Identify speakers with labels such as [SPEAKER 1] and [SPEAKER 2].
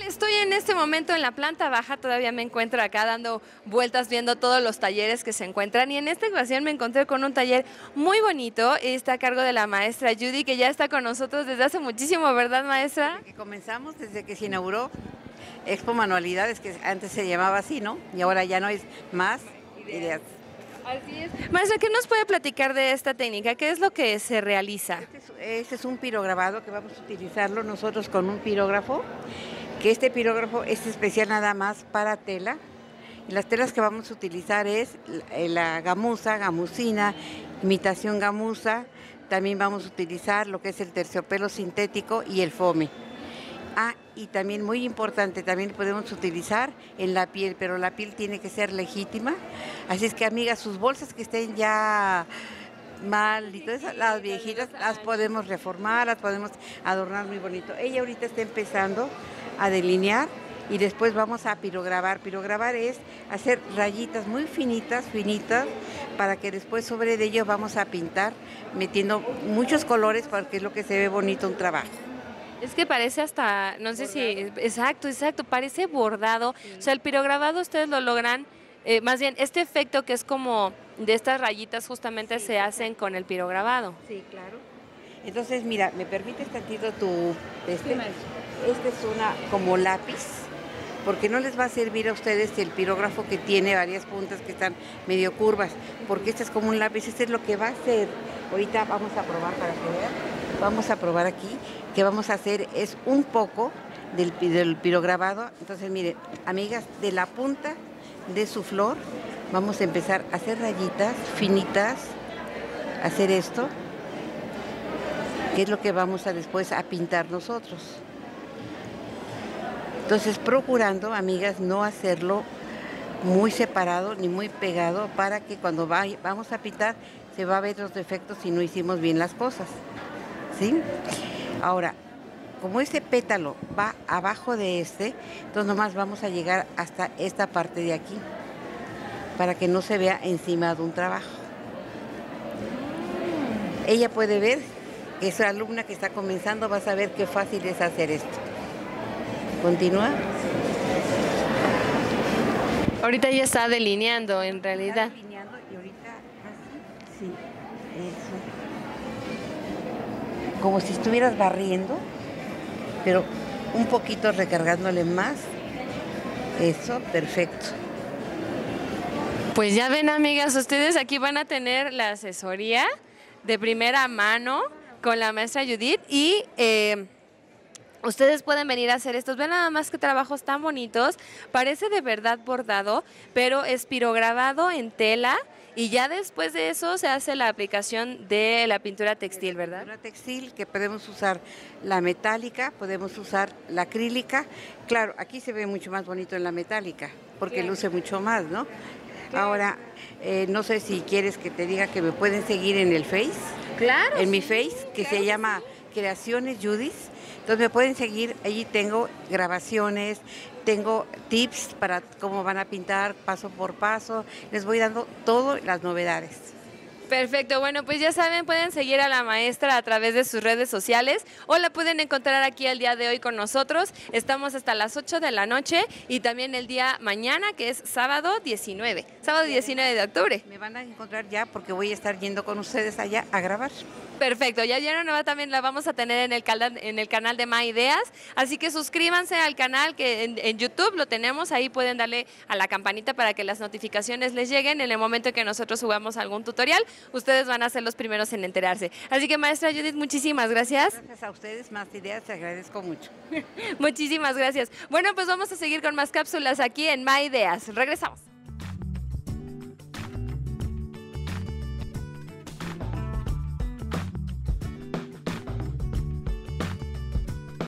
[SPEAKER 1] Estoy en este momento en la planta baja, todavía me encuentro acá dando vueltas viendo todos los talleres que se encuentran y en esta ocasión me encontré con un taller muy bonito, está a cargo de la maestra Judy, que ya está con nosotros desde hace muchísimo, ¿verdad, maestra?
[SPEAKER 2] Desde que comenzamos, desde que se inauguró Expo Manualidades, que antes se llamaba así, ¿no? Y ahora ya no es más ideas.
[SPEAKER 1] Así es. Maestra, ¿qué nos puede platicar de esta técnica? ¿Qué es lo que se realiza?
[SPEAKER 2] Este es un pirograbado que vamos a utilizarlo nosotros con un pirógrafo, que este pirógrafo es especial nada más para tela. Y las telas que vamos a utilizar es la gamuza, gamusina, imitación gamuza. También vamos a utilizar lo que es el terciopelo sintético y el fome. Y también muy importante, también podemos utilizar en la piel, pero la piel tiene que ser legítima. Así es que, amigas, sus bolsas que estén ya mal y todas las viejitas, las podemos reformar, las podemos adornar muy bonito. Ella ahorita está empezando a delinear y después vamos a pirograbar. Pirograbar es hacer rayitas muy finitas, para que después sobre de ello vamos a pintar metiendo muchos colores porque es lo que se ve bonito un trabajo.
[SPEAKER 1] Es que parece hasta, no sé si, exacto, parece bordado. Sí. O sea, el pirograbado ustedes lo logran, más bien este efecto que es como de estas rayitas justamente sí, se hacen con el pirograbado.
[SPEAKER 2] Sí, claro. Entonces, mira, ¿me permites tantito tu, este es una como lápiz, porque no les va a servir a ustedes el pirógrafo que tiene varias puntas que están medio curvas, porque este es como un lápiz, este es lo que va a hacer. Ahorita vamos a probar para que vean, vamos a probar aquí. Que vamos a hacer es un poco del pirograbado. Entonces, miren, amigas, de la punta de su flor vamos a empezar a hacer rayitas finitas, hacer esto, que es lo que vamos a después a pintar nosotros. Entonces, procurando, amigas, no hacerlo muy separado ni muy pegado para que cuando vamos a pintar se va a ver los defectos si no hicimos bien las cosas, ¿sí? Ahora, como este pétalo va abajo de este, entonces nomás vamos a llegar hasta esta parte de aquí, para que no se vea encima de un trabajo. Ella puede ver, esa alumna que está comenzando va a saber qué fácil es hacer esto. Continúa.
[SPEAKER 1] Ahorita ya está delineando en realidad.
[SPEAKER 2] Está delineando y ahorita así, sí, eso. Como si estuvieras barriendo, pero un poquito recargándole más. Eso, perfecto.
[SPEAKER 1] Pues ya ven, amigas, ustedes aquí van a tener la asesoría de primera mano con la maestra Judith y ustedes pueden venir a hacer estos. Ven nada más que trabajos tan bonitos. Parece de verdad bordado, pero es pirograbado en tela. Y ya después de eso se hace la aplicación de la pintura textil, ¿verdad?
[SPEAKER 2] La pintura textil, que podemos usar la metálica, podemos usar la acrílica. Claro, aquí se ve mucho más bonito en la metálica, porque claro, luce mucho más, ¿no? Claro. Ahora, no sé si quieres que te diga que me pueden seguir en el Face.
[SPEAKER 1] Claro.
[SPEAKER 2] En mi Face, que claro, se llama Creaciones Judith. Entonces me pueden seguir, allí tengo grabaciones, tengo tips para cómo van a pintar paso por paso, les voy dando todas las novedades.
[SPEAKER 1] Perfecto, bueno, pues ya saben, pueden seguir a la maestra a través de sus redes sociales o la pueden encontrar aquí el día de hoy con nosotros. Estamos hasta las 8 de la noche y también el día mañana, que es sábado 19 de octubre.
[SPEAKER 2] Me van a encontrar ya porque voy a estar yendo con ustedes allá a grabar.
[SPEAKER 1] Perfecto, ya vieron, también la vamos a tener en el canal de My Ideas, así que suscríbanse al canal que en YouTube lo tenemos, ahí pueden darle a la campanita para que las notificaciones les lleguen en el momento que nosotros subamos algún tutorial, ustedes van a ser los primeros en enterarse. Así que maestra Judith, muchísimas gracias.
[SPEAKER 2] Gracias a ustedes, Más Ideas, te agradezco mucho.
[SPEAKER 1] Muchísimas gracias. Bueno, pues vamos a seguir con más cápsulas aquí en My Ideas, regresamos.